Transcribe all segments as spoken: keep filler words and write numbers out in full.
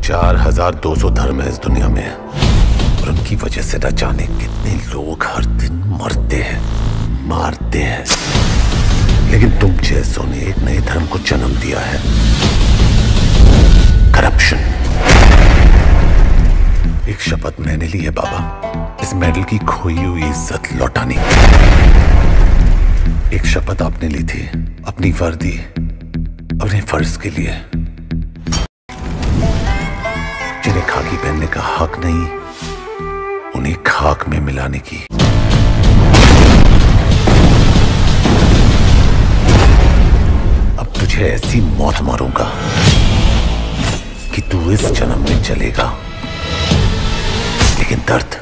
चार हजार दो सौ धर्म है इस दुनिया में, और उनकी वजह से न जाने कितने लोग हर दिन मरते हैं, मारते हैं। लेकिन तुम जैसों ने एक नए धर्म को जन्म दिया है, करप्शन। एक शपथ मैंने ली है बाबा, इस मेडल की खोई हुई इज्जत लौटाने की। एक शपथ आपने ली थी अपनी वर्दी, अपने फर्ज के लिए, जिन्हें खाकी पहनने का हक नहीं, उन्हें खाक में मिलाने की। अब तुझे ऐसी मौत मारूंगा कि तू इस जन्म में चलेगा, लेकिन दर्द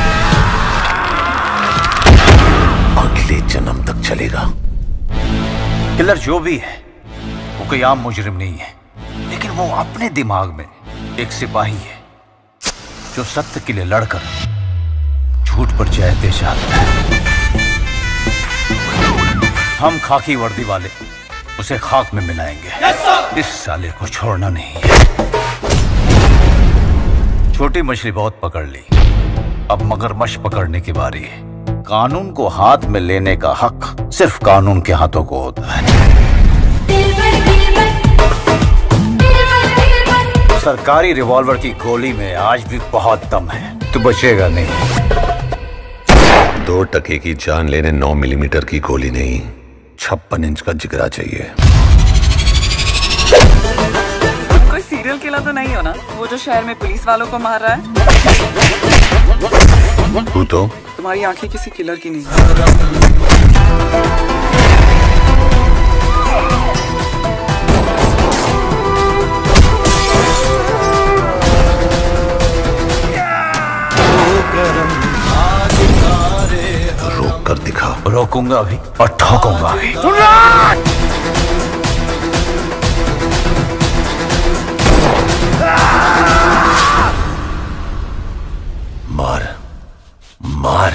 अगले जन्म तक चलेगा। किलर जो भी है वो कोई आम मुजरिम नहीं है, लेकिन वो अपने दिमाग में एक सिपाही है जो सत्य के लिए लड़कर झूठ पर जय दे चाहता है। हम खाकी वर्दी वाले उसे खाक में मिलाएंगे। इस साले को छोड़ना नहीं है। छोटी मछली बहुत पकड़ ली, अब मगरमच्छ पकड़ने की बारी है। कानून को हाथ में लेने का हक सिर्फ कानून के हाथों को होता है। सरकारी रिवॉल्वर की गोली में आज भी बहुत दम है, तू बचेगा नहीं। दो टके की जान लेने नौ मिलीमीटर की गोली नहीं, छप्पन इंच का जिगरा चाहिए। कोई सीरियल किलर तो नहीं हो ना, वो जो शहर में पुलिस वालों को मार रहा है? तू तो तुम्हारी आंखें किसी किलर की नहीं। रोक कर दिखा। रोकूंगा भी और ठोकूंगा भी। मार मार,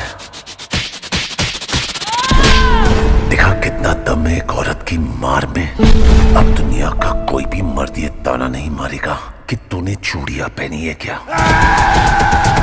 दिखा कितना दम है एक औरत की मार में। अब दुनिया का कोई भी मर्द ये ताना नहीं मारेगा कि तूने चूड़ियां पहनी है क्या।